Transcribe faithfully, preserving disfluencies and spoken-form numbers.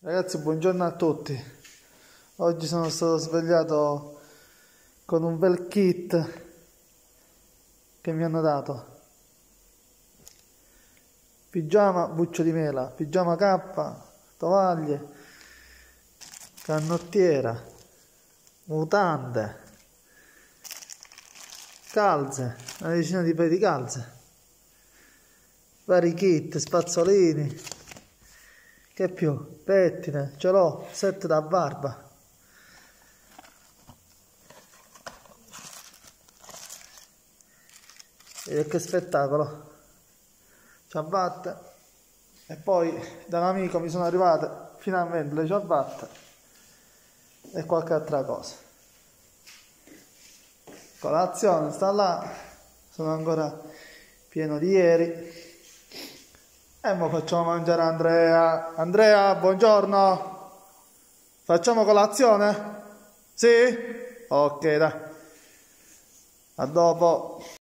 Ragazzi, buongiorno a tutti. Oggi sono stato svegliato con un bel kit che mi hanno dato. Pigiama buccio di mela, pigiama K, tovaglie, canottiera, mutande, calze, una decina di paio di calze, vari kit, spazzolini. Che più? Pettine, ce l'ho, set da barba. E che spettacolo. Ciabatte. E poi da un amico mi sono arrivate finalmente le ciabatte e qualche altra cosa. Colazione sta là, sono ancora pieno di ieri. E mo facciamo mangiare Andrea. Andrea, buongiorno. Facciamo colazione? Sì? Ok, dai. A dopo.